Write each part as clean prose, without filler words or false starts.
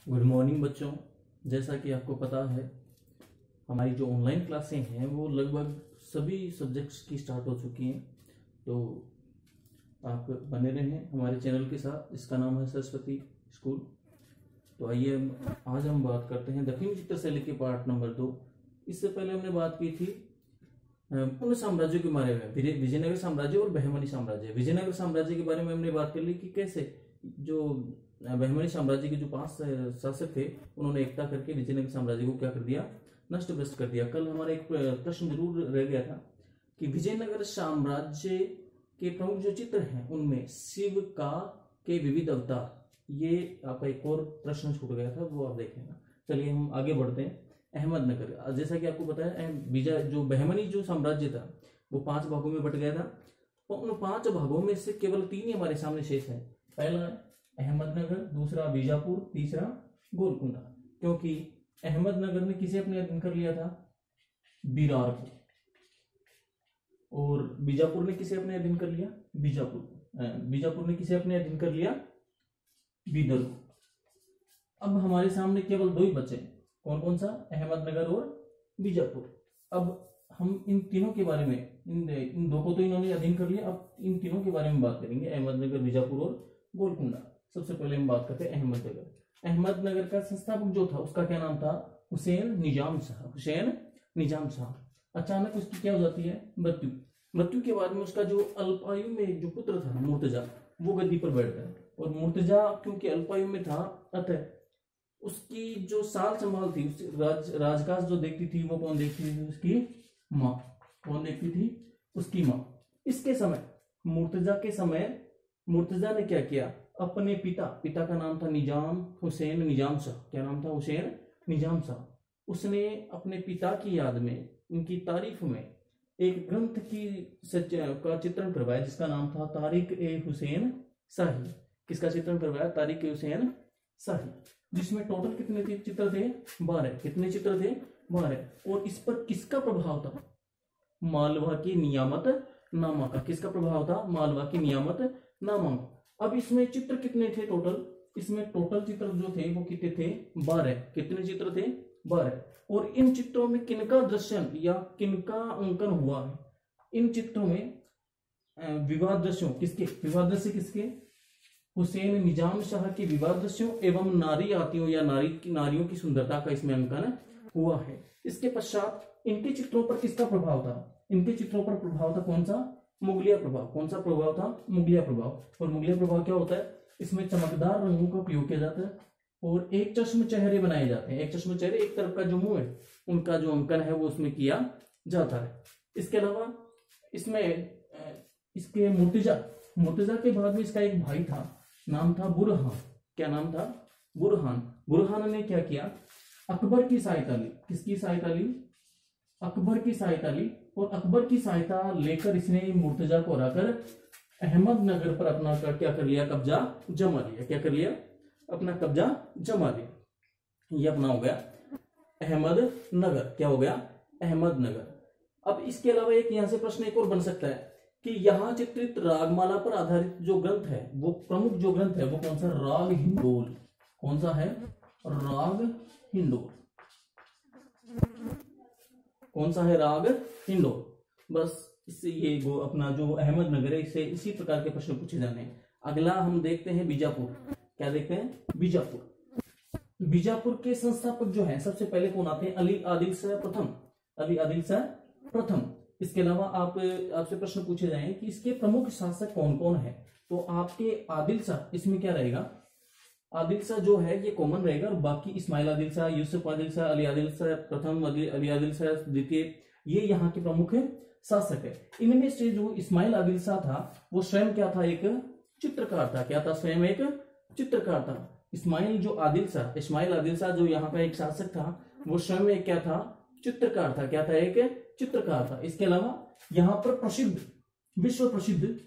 Good morning बच्चों। जैसा कि आपको पता है हमारी जो ऑनलाइन क्लासें हैं वो लगभग सभी सब्जेक्ट्स की स्टार्ट हो चुकी हैं, तो आप बने रहें हमारे चैनल के साथ। इसका नाम है सरस्वती स्कूल। तो आइए आज हम बात करते हैं दक्षिणी चित्र शैली के पार्ट नंबर 2। इससे पहले हमने बात की थी उन साम्राज्यों के बारे में, विजयनगर साम्राज्य और बहमनी साम्राज्य। विजयनगर साम्राज्य के बारे में हमने बात कर ली कि कैसे जो बहमनी साम्राज्य के जो 5 शासक थे उन्होंने एकता करके विजयनगर साम्राज्य को क्या कर दिया, नष्ट भ्रष्ट कर दिया। कल हमारा एक प्रश्न जरूर रह गया था कि विजयनगर साम्राज्य के प्रमुख जो चित्र हैं उनमें शिव का के विविध अवतार, ये आपका एक और प्रश्न छूट गया था, वो आप देखेंगे। चलिए हम आगे बढ़ते हैं। अहमदनगर, जैसा कि आपको पता है जो बहमनी जो साम्राज्य था वो 5 भागों में बट गया था, और उन 5 भागों में से केवल 3 ही हमारे सामने शेष है। पहला अहमदनगर, दूसरा बीजापुर, तीसरा गोलकुंडा। क्योंकि अहमदनगर ने किसे अपने अधीन कर लिया था, बिरार को, और बीजापुर ने किसे अपने अधीन कर लिया, बीजापुर ने किसे अपने अधीन कर लिया, बीदर को। अब हमारे सामने केवल 2 ही बचे, कौन कौन सा, अहमदनगर और बीजापुर। अब हम इन तीनों के बारे में, इन 2 को तो इन्होंने अधीन कर लिया, अब इन तीनों के बारे में बात करेंगे, अहमदनगर, बीजापुर और गोलकुंडा। सबसे पहले हम बात करते हैं अहमदनगर। अहमदनगर का संस्थापक जो था उसका क्या नाम था, हुसैन निजाम शाह। अचानक उसकी क्या हो जाती है, मृत्यु के बाद में उसका जो अल्पायु में जो पुत्र था मुर्तजा, वो गद्दी पर बैठ गया। और मुर्तजा क्योंकि अल्पायु में था, अतः उसकी जो साल संभाल थी, राजकाज जो देखती थी वो कौन देखती थी, उसकी माँ। कौन देखती थी, उसकी माँ। इसके समय मुर्तजा ने क्या किया, अपने पिता का नाम था हुसैन निजाम शाह। क्या नाम था, हुसैन निजाम शाह। उसने अपने पिता की याद में, उनकी तारीफ में एक ग्रंथ का चित्रण करवाया जिसका नाम था तारिक ए हुसैन शाही। किसका चित्रण करवाया, तारिक ए हुसैन शाही, जिसमें टोटल कितने चित्र थे, 12। कितने चित्र थे, 12। और इस पर किसका प्रभाव था, मालवा की नियामत नामा का। किसका प्रभाव था, मालवा की नियामत नामा का। अब इसमें चित्र कितने थे टोटल, इसमें टोटल चित्र जो थे वो कितने थे, 12। कितने चित्र थे, 12। और इन चित्रों में किनका दर्शन या किनका अंकन हुआ है, इन चित्रों में विवाह दृश्यों किसके, हुसैन निजाम शाह के विवाह दृश्यों एवं नारी आतियों या नारियों की सुंदरता का इसमें अंकन हुआ है। इसके पश्चात इनके चित्रों पर किसका प्रभाव था, इनके चित्रों पर प्रभाव था कौन सा, मुगलिया प्रभाव। कौन सा प्रभाव था, मुगलिया प्रभाव। और मुगलिया प्रभाव क्या होता है, इसमें चमकदार रंगों का उपयोग किया जाता है और एक चश्म चेहरे बनाए जाते हैं। एक चश्म चेहरे, एक तरफ का जो मुंह है उनका जो अंकन है वो उसमें किया जाता है। इसके अलावा इसमें इसके मुर्तजा के बाद में इसका एक भाई था, नाम था बुरहान। क्या नाम था, बुरहान ने क्या किया, अकबर की सहायता ली। किसकी सहायता ली, अकबर की सहायता ली। और अकबर की सहायता लेकर इसने मुर्तजा को हराकर अहमदनगर पर अपना क्या कर लिया, कब्जा जमा लिया। क्या कर लिया, अपना कब्जा जमा लिया। ये अपना हो गया अहमदनगर। क्या हो गया, अहमदनगर। अब इसके अलावा एक यहां से प्रश्न एक और बन सकता है कि यहां चित्रित रागमाला पर आधारित जो ग्रंथ है, वो प्रमुख जो ग्रंथ है वो कौन सा, राग हिंडोल। कौन सा है, राग हिंडोल। कौन सा है, राग हिंडोल। बस इससे ये वो अपना जो अहमदनगर है, इससे इसी प्रकार के प्रश्न पूछे जाने हैं। अगला हम देखते हैं बीजापुर। क्या देखते हैं, बीजापुर के संस्थापक जो है सबसे पहले कौन आते हैं, अली आदिल शाह प्रथम। इसके अलावा आपसे प्रश्न पूछे जाएं कि इसके प्रमुख शासक कौन कौन है, तो आपके आदिल शाह इसमें क्या रहेगा, आदिल शाह जो है ये कॉमन रहेगा, और बाकी इस्माइल आदिल शाह, यूसुफ आदिल शाह, अली आदिल शाह प्रथम, अली आदिल शाह द्वितीय, ये यहाँ के प्रमुख शासक है। इनमें से जो इस्माइल आदिल शाह था वो स्वयं क्या था, एक चित्रकार था। क्या था, स्वयं एक चित्रकार था। इस्माइल आदिल शाह जो यहाँ का एक शासक था वो स्वयं एक क्या था, चित्रकार था। क्या था, एक चित्रकार था। इसके अलावा यहाँ पर विश्व प्रसिद्ध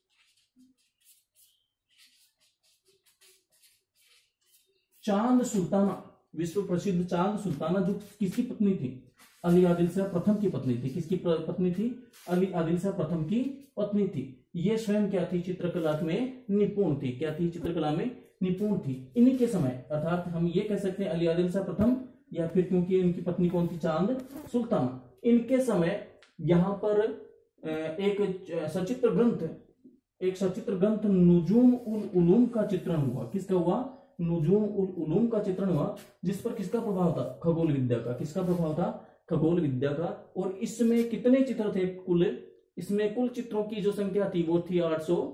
चांद सुल्ताना जो किसकी पत्नी थी, अली आदिल शाह प्रथम की पत्नी थी। किसकी पत्नी थी, अली आदिल शाह प्रथम की पत्नी थी। ये स्वयं क्या थी, चित्रकला में निपुण थी। क्या थी, चित्रकला में निपुण थी। इन्हीं के समय, अर्थात हम ये कह सकते हैं अली आदिल शाह प्रथम, या फिर क्योंकि इनकी पत्नी कौन थी, चांद सुल्ताना, इनके समय यहाँ पर एक सचित्र ग्रंथ नुजूम उल उलूम का चित्रण हुआ। किसका हुआ, नुजूम उल उलूम का चित्रण हुआ, जिस पर किसका प्रभाव था, खगोल विद्या का। किसका प्रभाव था, खगोल विद्या का। और इसमें कितने चित्र थे कुल, इसमें कुल चित्रों की जो संख्या थी वो थी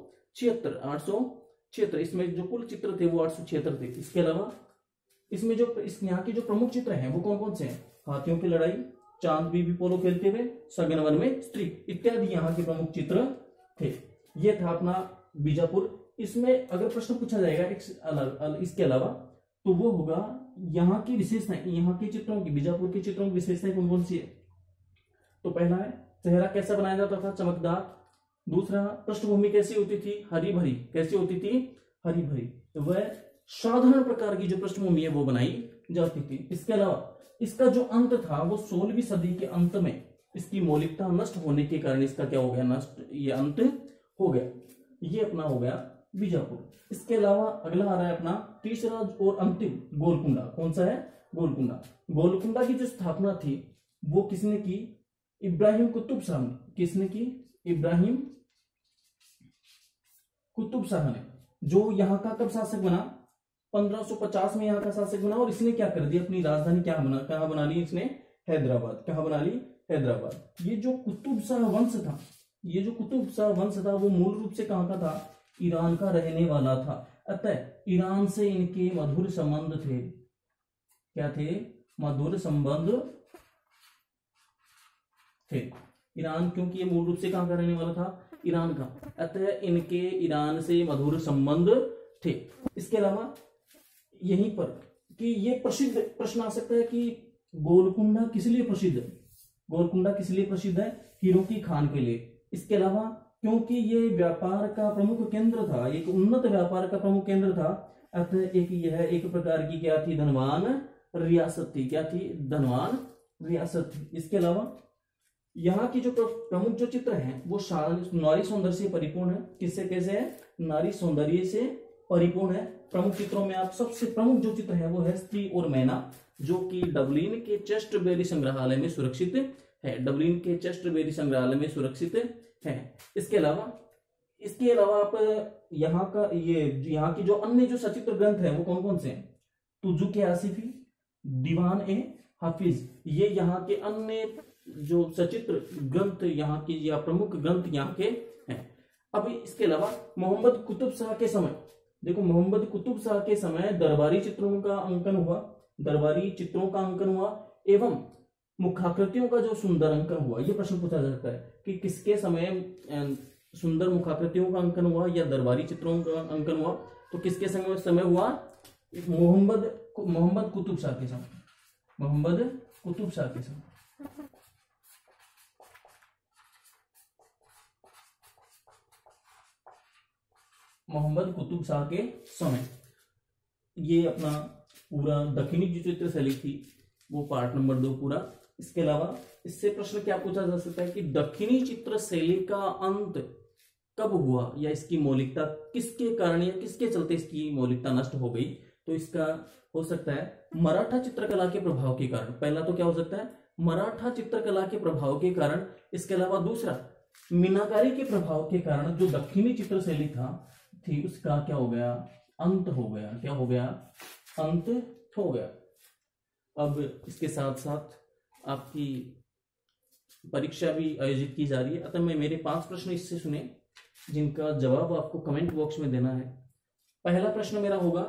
876। इसमें जो कुल चित्र थे वो 876 थे। इसके अलावा इसमें जो यहाँ के जो प्रमुख चित्र हैं वो कौन कौन से हैं, हाथियों की लड़ाई, चांद बीबी पोलो खेलते हुए, सगनवन में स्त्री इत्यादि यहाँ के प्रमुख चित्र थे। ये था अपना बीजापुर। इसमें अगर प्रश्न पूछा जाएगा इसके अलावा, तो वो होगा यहाँ की विशेषताएं, यहाँ के चित्रों की, बीजापुर के चित्रों की विशेषताएं कौन कौन सी है। तो पहला है, चेहरा कैसा बनाया जाता था, चमकदार। दूसरा, पृष्ठभूमि कैसी होती थी, हरी भरी। कैसी होती थी, हरी भरी। वह साधारण प्रकार की जो पृष्ठभूमि है वो बनाई जाती थी। इसके अलावा इसका जो अंत था वो 16वीं सदी के अंत में इसकी मौलिकता नष्ट होने के कारण इसका क्या हो गया, नष्ट, ये अंत हो गया। ये अपना हो गया बीजापुर। इसके अलावा अगला आ रहा है अपना तीसरा और अंतिम, गोलकुंडा। कौन सा है, गोलकुंडा। गोलकुंडा की जो स्थापना थी वो किसने की, इब्राहिम कुतुब शाह ने। किसने की, इब्राहिम कुतुब शाह ने, जो यहाँ का कब शासक बना, 1550 में यहाँ का शासक बना। और इसने क्या कर दिया, अपनी राजधानी कहाँ बना ली इसने, हैदराबाद। कहाँ बना ली, हैदराबाद। ये जो कुतुब शाह वंश था, ये जो कुतुब शाह वंश था वो मूल रूप से कहाँ का था, ईरान का रहने वाला था। अतः ईरान से इनके मधुर संबंध थे। क्या थे, मधुर संबंध थे। ईरान, क्योंकि ये मूल रूप से कहाँ का रहने वाला था, ईरान का, अतः इनके ईरान से मधुर संबंध थे। इसके अलावा यहीं पर कि ये प्रसिद्ध प्रश्न आ सकता है कि गोलकुंडा किस लिए प्रसिद्ध है, गोलकुंडा किस लिए प्रसिद्ध है, हीरों की खान के लिए। इसके अलावा क्योंकि ये व्यापार का प्रमुख केंद्र था, एक उन्नत व्यापार का प्रमुख केंद्र था, अतः यह एक प्रकार की क्या थी, धनवान रियासत थी। क्या थी, धनवान रियासत थी। इसके अलावा यहाँ की जो प्रमुख जो चित्र हैं वो नारी सौंदर्य से परिपूर्ण है। किससे, कैसे है, नारी सौंदर्य से परिपूर्ण है। प्रमुख चित्रों में आप सबसे प्रमुख जो चित्र है वो है स्त्री और मैना, जो कि डबलिन के चेस्टरबेरी संग्रहालय में सुरक्षित है। डबलिन के चेस्टरबेरी संग्रहालय में सुरक्षित है। इसके अलावा आप यहाँ की जो अन्य जो सचित्र ग्रंथ है वो कौन कौन से हैं, तुजुक आसिफी, दीवान ए हाफिज, ये यहाँ के अन्य जो सचित्र ग्रंथ यहाँ की या प्रमुख ग्रंथ यहाँ के हैं। अब इसके अलावा मोहम्मद कुतुब शाह के समय, देखो मोहम्मद कुतुब शाह के समय दरबारी चित्रों का अंकन हुआ, एवं मुखाकृतियों का जो सुंदर अंकन हुआ। ये प्रश्न पूछा जा सकता है कि किसके समय सुंदर मुखाकृतियों का अंकन हुआ या दरबारी चित्रों का अंकन हुआ। तो किसके समय हुआ, मोहम्मद कुतुब शाह के समय, मोहम्मद कुतुब शाह के समय। मोहम्मद कुतुब शाह के समय ये अपना पूरा दक्षिणी जो चित्र शैली थी वो पार्ट नंबर 2 पूरा। इसके अलावा इससे प्रश्न क्या पूछा जा सकता है कि दक्षिणी चित्र शैली का अंत कब हुआ या इसकी मौलिकता किसके कारण या किसके चलते इसकी मौलिकता नष्ट हो गई। तो इसका हो सकता है मराठा चित्रकला के प्रभाव के कारण। पहला तो क्या हो सकता है, मराठा चित्रकला के प्रभाव के कारण। इसके अलावा दूसरा, मीनाकारी के प्रभाव के कारण जो दक्षिणी चित्र शैली थी उसका क्या हो गया, अंत हो गया। क्या हो गया, अंत हो गया। अब इसके साथ साथ आपकी परीक्षा भी आयोजित की जा रही है, अतः मैं मेरे 5 प्रश्न इससे सुने जिनका जवाब आपको कमेंट बॉक्स में देना है। पहला प्रश्न मेरा होगा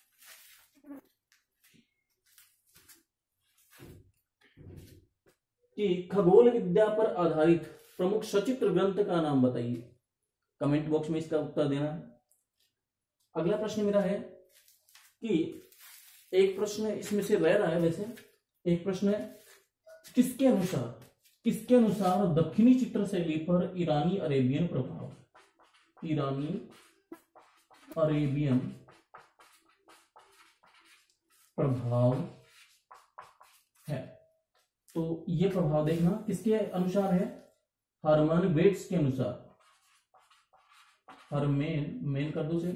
कि खगोल विद्या पर आधारित प्रमुख सचित्र ग्रंथ का नाम बताइए। कमेंट बॉक्स में इसका उत्तर देना है। अगला प्रश्न मेरा है कि एक प्रश्न इसमें से रह रहा है, वैसे एक प्रश्न है किसके अनुसार दक्षिणी चित्र शैली पर ईरानी अरेबियन प्रभाव है। तो ये प्रभाव देखना किसके अनुसार है, हरमन बेट्स के अनुसार। हरमेन मेन कर दो से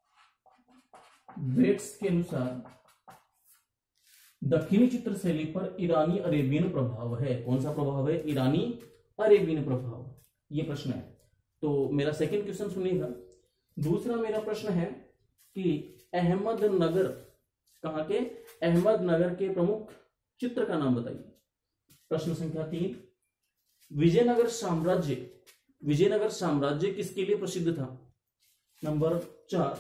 बेट्स के अनुसार दक्षिणी चित्रशैली पर ईरानी अरेबियन प्रभाव है। कौन सा प्रभाव है? ईरानी अरेबियन प्रभाव, ये प्रश्न है। तो मेरा सेकंड क्वेश्चन सुनिएगा। दूसरा मेरा प्रश्न है कि अहमदनगर, कहां के? अहमदनगर के प्रमुख चित्र का नाम बताइए। प्रश्न संख्या 3, विजयनगर साम्राज्य किसके लिए प्रसिद्ध था? नंबर 4,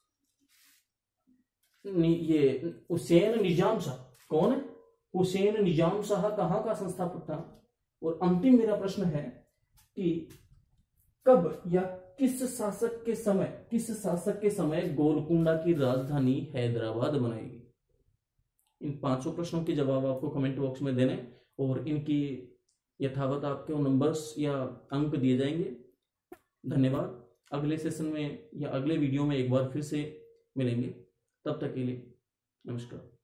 ये हुसैन निजाम शाह, कौन? हुसैन निजाम शाह कहां का संस्थापक था? और अंतिम मेरा प्रश्न है कि कब या किस शासक के समय गोलकुंडा की राजधानी हैदराबाद बनाएगी? इन 5 प्रश्नों के जवाब आपको कमेंट बॉक्स में देने, और इनकी यथावत आपको नंबर्स या अंक दिए जाएंगे। धन्यवाद। अगले सेशन में या अगले वीडियो में एक बार फिर से मिलेंगे। तब तक के लिए नमस्कार।